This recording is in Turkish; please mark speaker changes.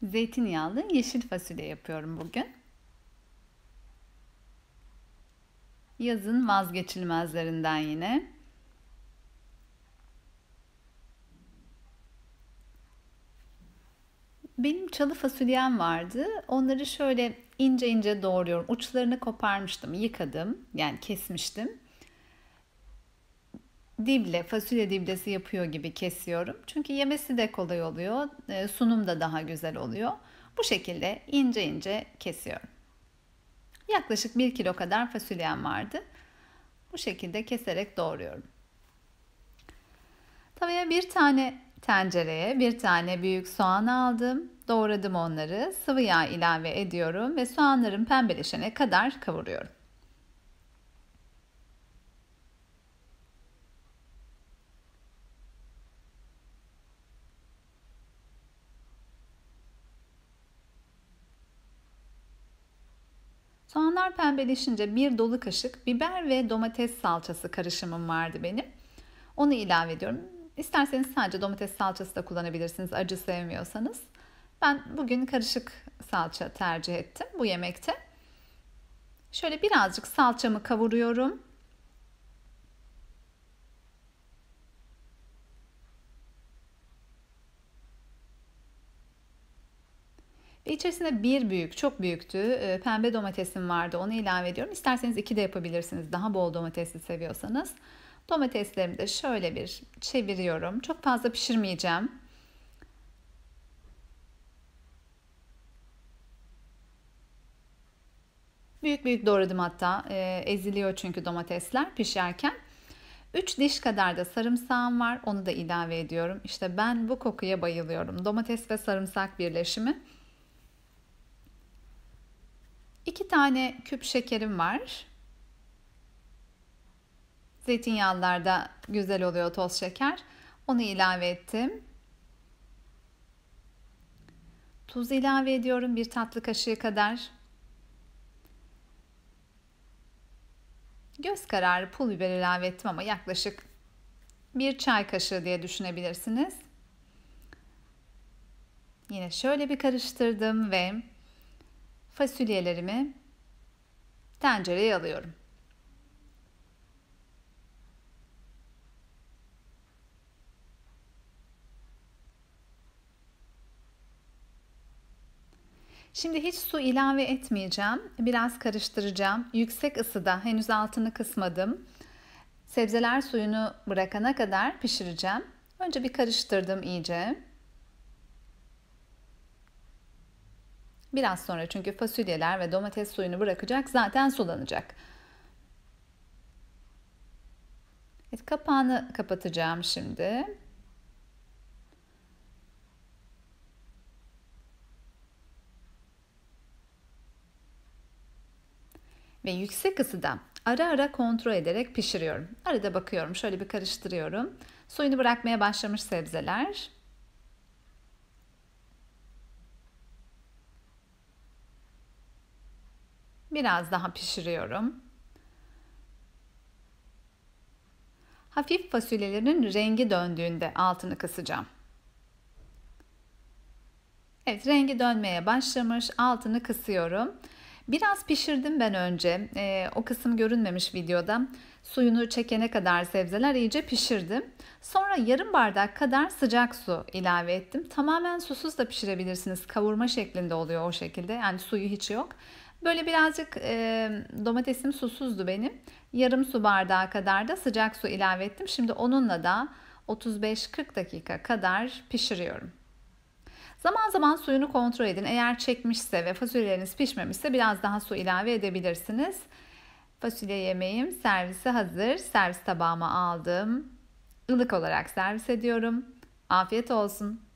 Speaker 1: Zeytinyağlı yeşil fasulye yapıyorum bugün. Yazın vazgeçilmezlerinden yine. Benim çalı fasulyem vardı. Onları şöyle ince ince doğruyorum. Uçlarını koparmıştım, yıkadım. Yani kesmiştim. Dible, fasulye diblesi yapıyor gibi kesiyorum. Çünkü yemesi de kolay oluyor. Sunum da daha güzel oluyor. Bu şekilde ince ince kesiyorum. Yaklaşık 1 kilo kadar fasulyem vardı. Bu şekilde keserek doğruyorum. Tavaya tencereye bir tane büyük soğan aldım. Doğradım onları. Sıvı yağ ilave ediyorum ve soğanların pembeleşene kadar kavuruyorum. Soğanlar pembeleşince bir dolu kaşık biber ve domates salçası karışımım vardı benim. Onu ilave ediyorum. İsterseniz sadece domates salçası da kullanabilirsiniz acı sevmiyorsanız. Ben bugün karışık salça tercih ettim bu yemekte. Şöyle birazcık salçamı kavuruyorum. Ve içerisine çok büyüktü, pembe domatesim vardı. Onu ilave ediyorum. İsterseniz 2 de yapabilirsiniz. Daha bol domatesli seviyorsanız. Domateslerimi de şöyle bir çeviriyorum. Çok fazla pişirmeyeceğim. Büyük büyük doğradım hatta. Eziliyor çünkü domatesler pişerken. 3 diş kadar da sarımsağım var. Onu da ilave ediyorum. İşte ben bu kokuya bayılıyorum. Domates ve sarımsak birleşimi. 2 tane küp şekerim var. Zeytinyağlılarda güzel oluyor toz şeker. Onu ilave ettim. Tuz ilave ediyorum 1 tatlı kaşığı kadar. Göz kararı pul biber ilave ettim ama yaklaşık 1 çay kaşığı diye düşünebilirsiniz. Yine şöyle bir karıştırdım ve fasulyelerimi tencereye alıyorum. Şimdi hiç su ilave etmeyeceğim. Biraz karıştıracağım. Yüksek ısıda henüz altını kısmadım. Sebzeler suyunu bırakana kadar pişireceğim. Önce bir karıştırdım iyice. Biraz sonra çünkü fasulyeler ve domates suyunu bırakacak, zaten sulanacak. Evet, kapağını kapatacağım şimdi. Ve yüksek ısıda ara ara kontrol ederek pişiriyorum. Arada bakıyorum, şöyle bir karıştırıyorum. Suyunu bırakmaya başlamış sebzeler. Biraz daha pişiriyorum. Hafif fasulyelerin rengi döndüğünde altını kısacağım. Evet, rengi dönmeye başlamış. Altını kısıyorum. Biraz pişirdim ben önce. O kısım görünmemiş videoda. Suyunu çekene kadar sebzeler iyice pişirdim. Sonra yarım bardak kadar sıcak su ilave ettim. Tamamen susuz da pişirebilirsiniz. Kavurma şeklinde oluyor o şekilde. Yani suyu hiç yok. Böyle birazcık domatesim susuzdu benim. Yarım su bardağı kadar da sıcak su ilave ettim. Şimdi onunla da 35-40 dakika kadar pişiriyorum. Zaman zaman suyunu kontrol edin. Eğer çekmişse ve fasulyeleriniz pişmemişse biraz daha su ilave edebilirsiniz. Fasulye yemeğim servise hazır. Servis tabağıma aldım. Ilık olarak servis ediyorum. Afiyet olsun.